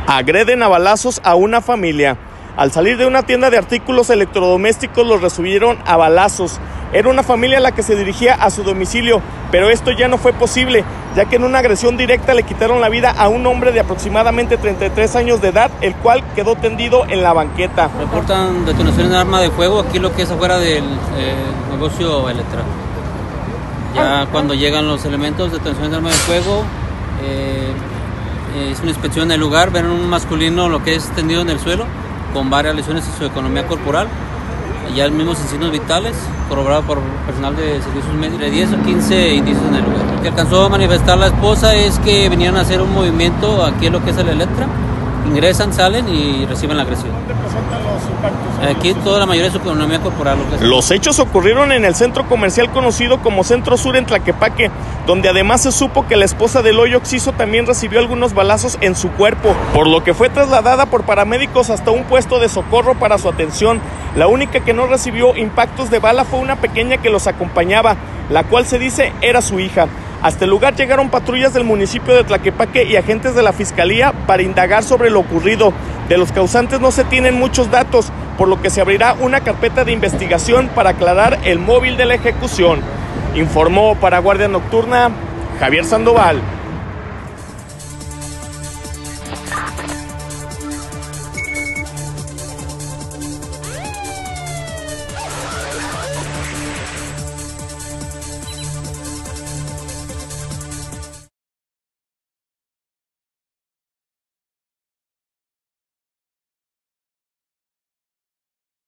Agreden a balazos a una familia. Al salir de una tienda de artículos electrodomésticos los recibieron a balazos. Era una familia la que se dirigía a su domicilio, pero esto ya no fue posible, ya que en una agresión directa le quitaron la vida a un hombre de aproximadamente 33 años de edad, el cual quedó tendido en la banqueta. Reportan detonación de arma de fuego aquí lo que es afuera del negocio Electra. Ya cuando llegan los elementos de detonación de arma de fuego, es una inspección en el lugar, ven un masculino lo que es tendido en el suelo con varias lesiones en su economía corporal y ya mismos signos vitales, corroborado por personal de servicios médicos, de 10 o 15 indicios en el lugar. Lo que alcanzó a manifestar la esposa es que venían a hacer un movimiento aquí en lo que es el Electra, ingresan, salen y reciben la agresión. ¿Dónde presentan los impactos? Aquí toda la mayoría de su economía corporal. Los hechos ocurrieron en el centro comercial conocido como Centro Sur en Tlaquepaque, donde además se supo que la esposa del hoyo Oxiso también recibió algunos balazos en su cuerpo, por lo que fue trasladada por paramédicos hasta un puesto de socorro para su atención. La única que no recibió impactos de bala fue una pequeña que los acompañaba, la cual se dice era su hija. Hasta el lugar llegaron patrullas del municipio de Tlaquepaque y agentes de la Fiscalía para indagar sobre lo ocurrido. De los causantes no se tienen muchos datos, por lo que se abrirá una carpeta de investigación para aclarar el móvil de la ejecución. Informó para Guardia Nocturna Javier Sandoval.